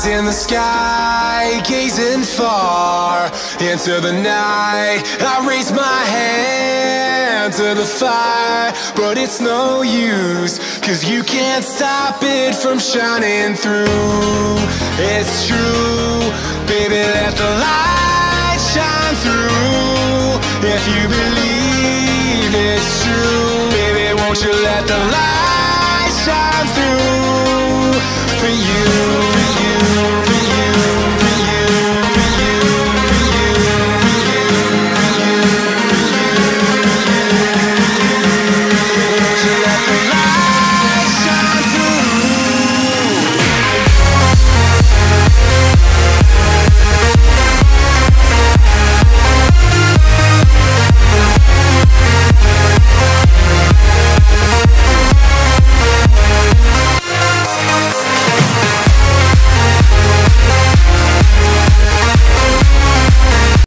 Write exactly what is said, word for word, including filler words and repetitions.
Eyes in the sky, gazing far into the night. I raise my hand to the fire, but it's no use, 'cause you can't stop it from shining through. It's true, baby, let the light shine through. If you believe it's true, baby, won't you let the light shine through for you?